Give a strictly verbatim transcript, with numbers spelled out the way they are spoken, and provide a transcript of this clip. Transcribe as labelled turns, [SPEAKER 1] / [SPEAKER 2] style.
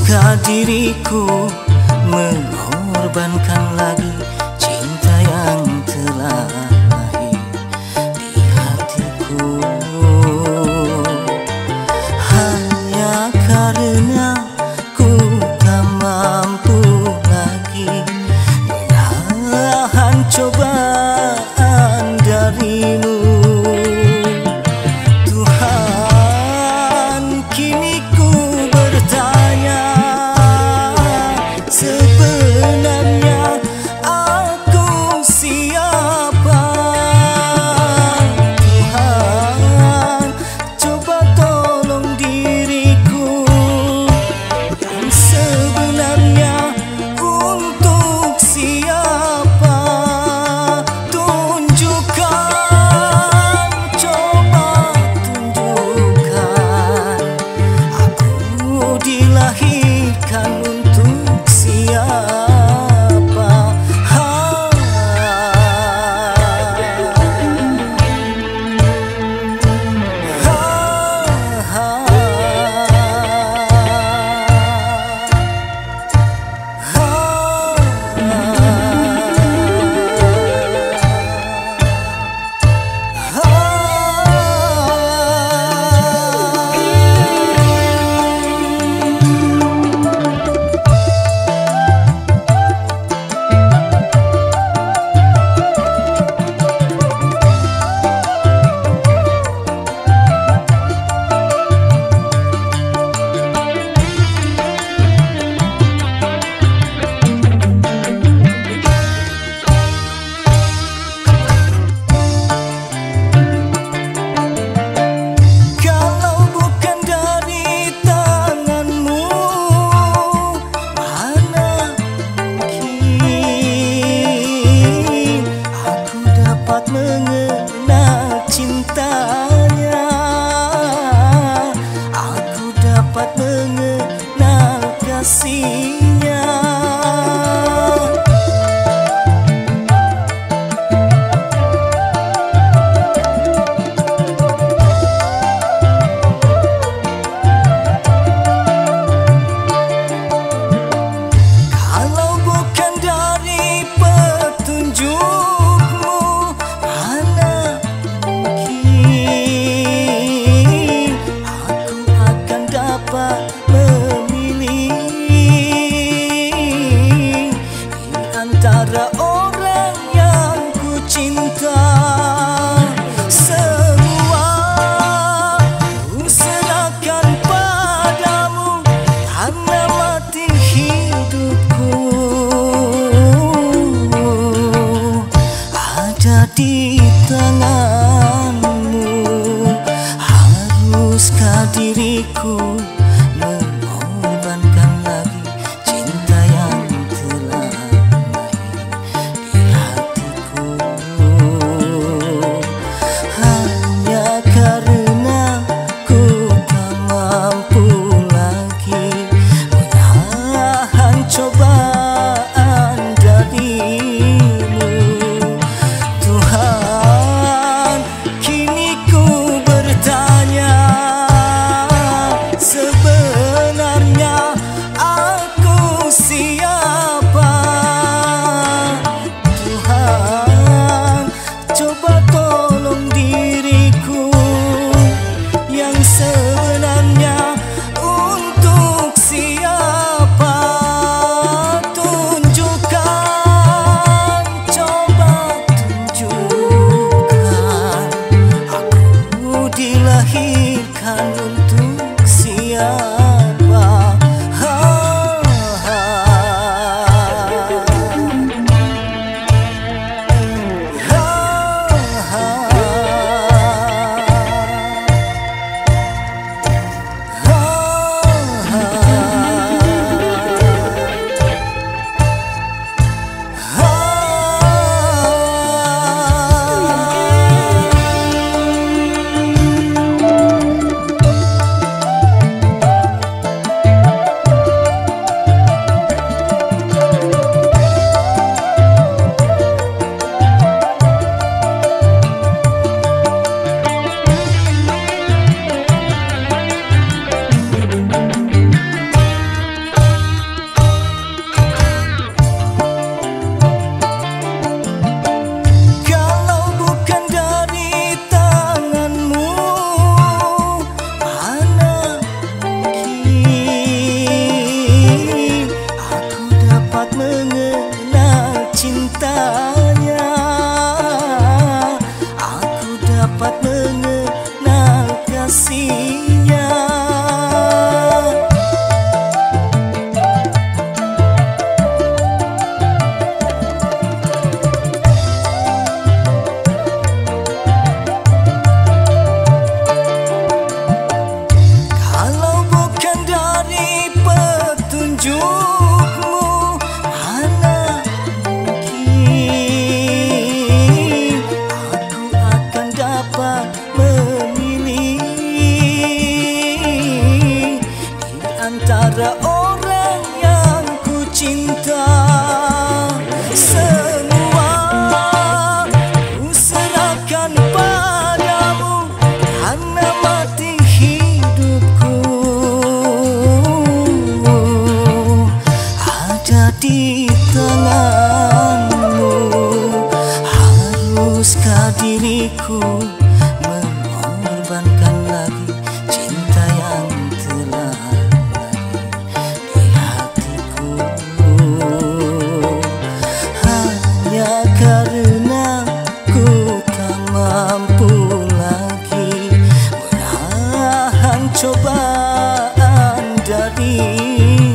[SPEAKER 1] diriku mengorbankan lagi cinta yang telah lahir di hatiku, hanya karena ku tak mampu lagi menahan cobaan darimu. Tuhan, kini ku bertanya, sebenarnya aku siapa? Tuhan, coba tolong diriku yang sebenarnya untuk siapa? Tunjukkan, coba tunjukkan, aku dilahirkan untuk siapa? Ha, ha, mengenal cintanya, aku dapat mengenal kasihnya. Kalau bukan dari petunjuk memilih, petunjukmu, mana mungkin aku akan dapat memilih di antara orang yang ku cinta. Semua ku serahkan padamu, karena mati hidupku ada di tanganmu. Haruskah diriku mengorbankan lagi cinta yang telah lahir di hatiku, hanya karena ku tak mampu lagi menahan cobaan dari